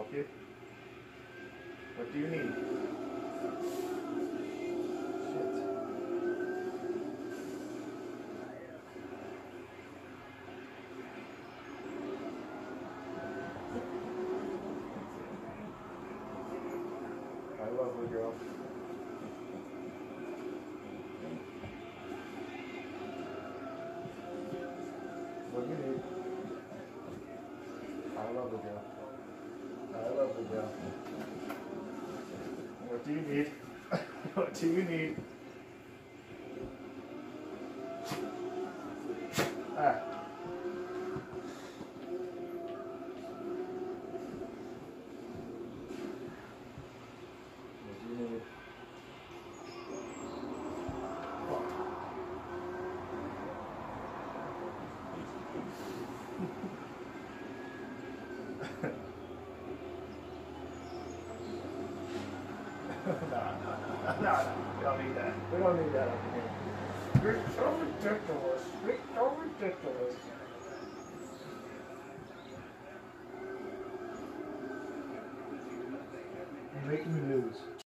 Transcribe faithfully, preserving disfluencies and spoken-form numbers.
help you? What do you need? Shit. I love you, girl. What do you need? I love you, girl. I love you, girl. What do you need? What do you need? Ah. What do you need? no, no, no, no, no, we don't need that. We don't need that up here. You're so ridiculous. You're so ridiculous. You're making me lose.